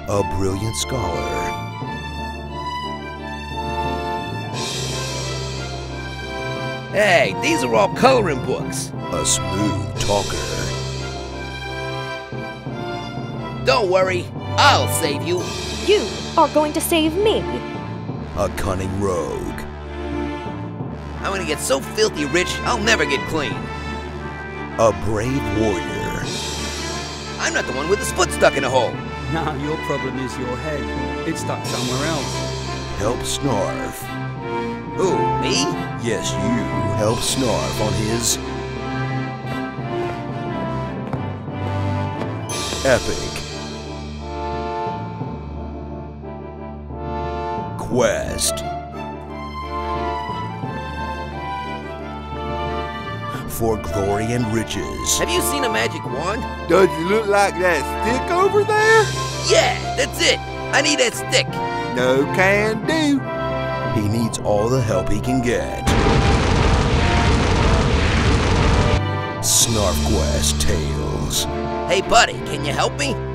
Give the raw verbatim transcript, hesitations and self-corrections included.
A brilliant scholar. Hey, these are all coloring books. A smooth talker. Don't worry, I'll save you. You are going to save me. A cunning rogue. I'm gonna get so filthy rich, I'll never get clean. A brave warrior. I'm not the one with his foot stuck in a hole. Now your problem is your head. It's stuck somewhere else. Help Snarf. Who, me? Yes, you help Snarf on his epic quest for glory and riches. Have you seen a magic wand? Does it look like that stick over there? Yeah, that's it. I need that stick. No can do. He needs all the help he can get. SnarfQuest Tales. Hey, buddy, can you help me?